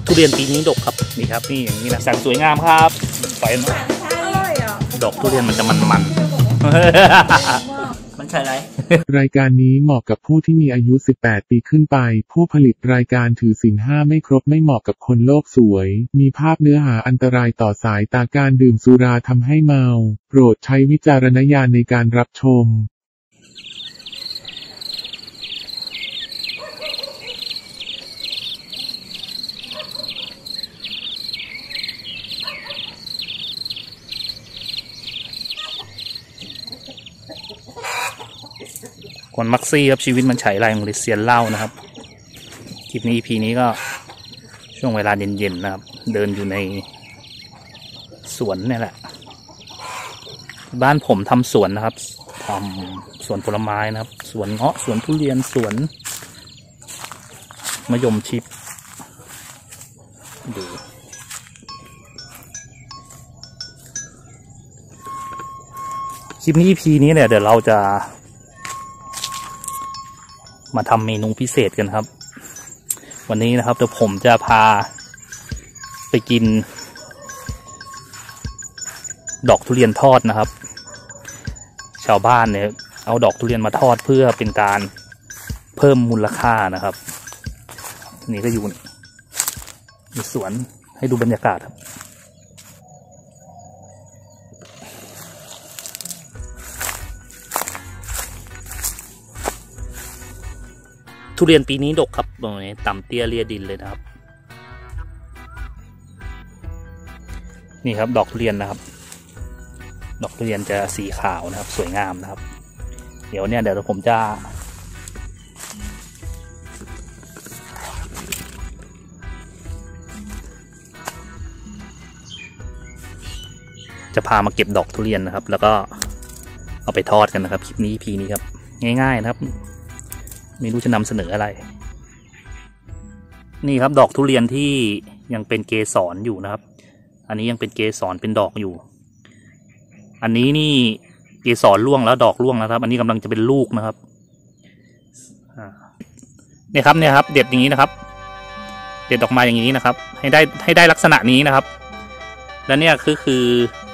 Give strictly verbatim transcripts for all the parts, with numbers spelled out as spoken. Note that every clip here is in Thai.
ทุเรียนปีนี้ดกครับนี่ครับนี่อย่างนี้นะแสนสวยงามครับไฟดอกทุเรียนมันจะมันมันมันใช่ไรรายการนี้เหมาะกับผู้ที่มีอายุสิบแปดปีขึ้นไปผู้ผลิตรายการถือศีลห้าไม่ครบไม่เหมาะกับคนโลกสวยมีภาพเนื้อหาอันตรายต่อสายตาการดื่มสุราทำให้เมาโปรดใช้วิจารณญาณในการรับชมคนมักซี่ครับชีวิตมันฉายไรของลิเซียนเล่านะครับคลิปนี้ อี พี นี้ก็ช่วงเวลาเย็นๆนะครับเดินอยู่ในสวนนี่แหละบ้านผมทำสวนนะครับทำสวนผลไม้นะครับสวนเงาะสวนทุเรียนสวนมะยมชิดดูคลิปนี้ อี พี นี้เนี่ยเดี๋ยวเราจะมาทำเมนูพิเศษกันครับวันนี้นะครับเดี๋ยวผมจะพาไปกินดอกทุเรียนทอดนะครับชาวบ้านเนี่ยเอาดอกทุเรียนมาทอดเพื่อเป็นการเพิ่มมูลค่านะครับนี่ก็อยู่ในสวนให้ดูบรรยากาศครับทุเรียนปีนี้ดกครับตรงนี้ต่ำเตี้ยเลียดินเลยนะครับนี่ครับดอกทุเรียนนะครับดอกทุเรียนจะสีขาวนะครับสวยงามนะครับเดี๋ยวเนี่ยเดี๋ยวผมจะจะพามาเก็บดอกทุเรียนนะครับแล้วก็เอาไปทอดกันนะครับคลิปนี้ อี พี นี้ครับง่ายๆนะครับไม่รู้จะนำเสนออะไรนี่ครับดอกทุเรียนที่ยังเป็นเกสรอยู่นะครับอันนี้ยังเป็นเกสรเป็นดอกอยู่อันนี้นี่เกสรร่วงแล้วดอกร่วงแล้วครับอันนี้กำลังจะเป็นลูกนะครับเนี่ยครับเนี่ยครับเด็ดอย่างนี้นะครับเด็ดออกมาอย่างนี้นะครับให้ได้ให้ได้ลักษณะนี้นะครับแล้วเนี่ยคือคือ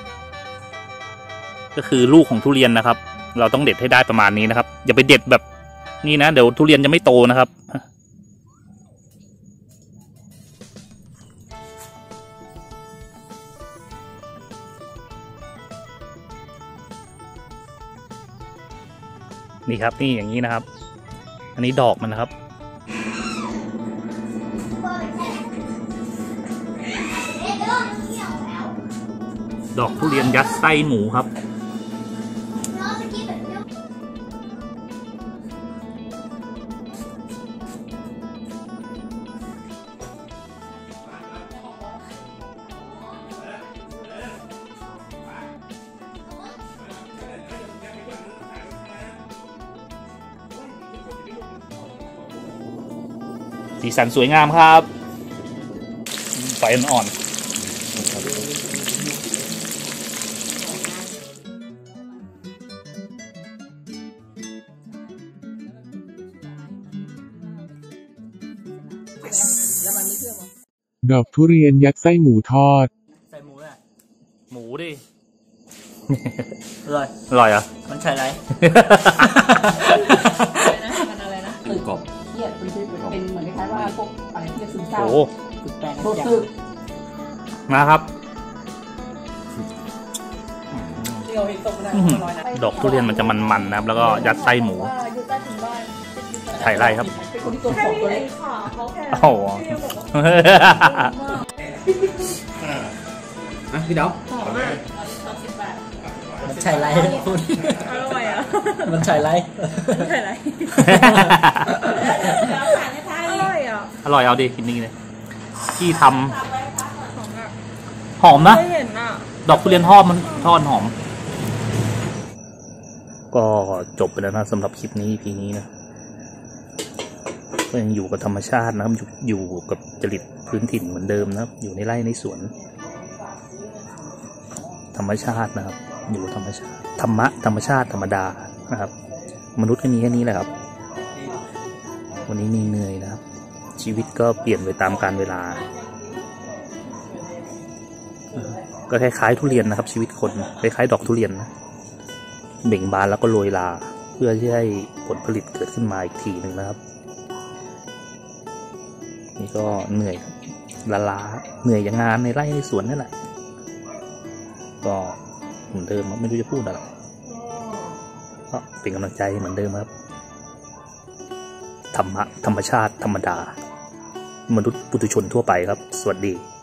ก็คือลูกของทุเรียนนะครับเราต้องเด็ดให้ได้ประมาณนี้นะครับอย่าไปเด็ดแบบนี่นะเดี๋ยวทุเรียนจะไม่โตนะครับนี่ครับนี่อย่างนี้นะครับอันนี้ดอกมันนะครับดอกทุเรียนยัดไส้หมูครับสีสันสวยงามครับไฟอ่อนดอกทุเรียนยัดไส้หมูทอดใส่หมูเลยหมูดิอร่อยอร่อยอ่ะมันใช่ไรมันอะไรนะตึกกบเครียดเป็นเป็นเหมือนคล้ายๆว่าพวกอะไรที่ซึมเศร้าโอ้ตึกแปลงตึกมาครับดอกทุเรียนมันจะมันๆนะครับแล้วก็ยัดไส้หมูไข่ไรครับโอ้โหพี่ดาวมันใช่ไรคุณอร่อยอ่ะมันใช่ไรมันใช่ไรอร่อยอ่ะอร่อยเอาดิกินนี่เลยที่ทำหอมนะดอกทุเรียนทอดมันทอดหอมก็จบไปแล้วนะสำหรับคลิปนี้ อี พี นี้นะก็ยังอยู่กับธรรมชาตินะครับอยู่กับจริตพื้นถิ่นเหมือนเดิมนะครับอยู่ในไร่ในสวนธรรมชาตินะครับอยู่ธรรมชาติธรรมะธรรมชาติธรรมดานะครับมนุษย์ก็มีแค่นี้แหละครับวันนี้เหนื่อยนะครับชีวิตก็เปลี่ยนไปตามกาลเวลาก็คล้ายๆทุเรียนนะครับ ชีวิตคนคล้ายๆดอกทุเรียนนะเบ่งบานแล้วก็โรยลาเพื่อที่ให้ผลผลิตเกิดขึ้นมาอีกทีหนึ่งนะครับนี่ก็เหนื่อยละลาเหนื่อยอย่างงานในไร่ในสวนนั่นแหละก็เหมือนเดิมไม่รู้จะพูดอะไรก็เป็นกำลังใจเหมือนเดิมครับธรรมะธรรมชาติธรรมดามนุษย์ปุถุชนทั่วไปครับสวัสดี